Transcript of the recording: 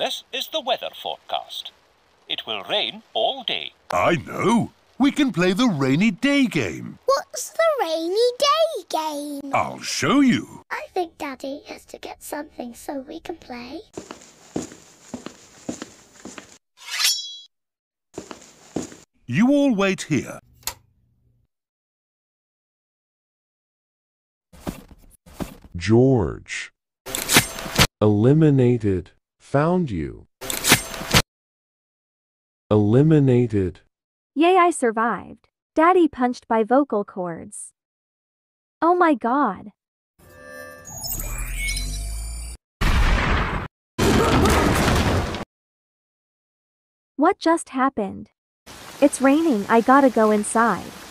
This is the weather forecast. It will rain all day. I know. We can play the rainy day game. What's the rainy day game? I'll show you. I think Daddy has to get something so we can play. You all wait here. George. Eliminated. Found you. Eliminated. Yay, I survived. Daddy punched by vocal cords. Oh my god. What just happened? It's raining, I gotta go inside.